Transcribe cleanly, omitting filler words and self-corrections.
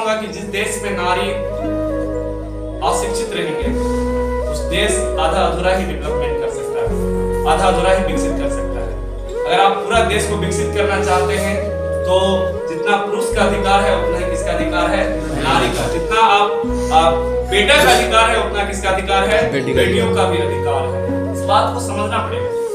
होगा कि जिस देश में नारी अशिक्षित रहेंगे उस देश आधा अधूरा ही डेवलपमेंट कर सकता है, आधा अधूरा ही विकसित कर सकता है। अगर आप पूरा देश को विकसित करना चाहते हैं तो जितना पुरुष का अधिकार है उतना ही किसका अधिकार है, नारी का। जितना आप बेटा का अधिकार है उतना किसका अधिकार है, बेटियों का भी अधिकार है। इस बात को समझना पड़ेगा।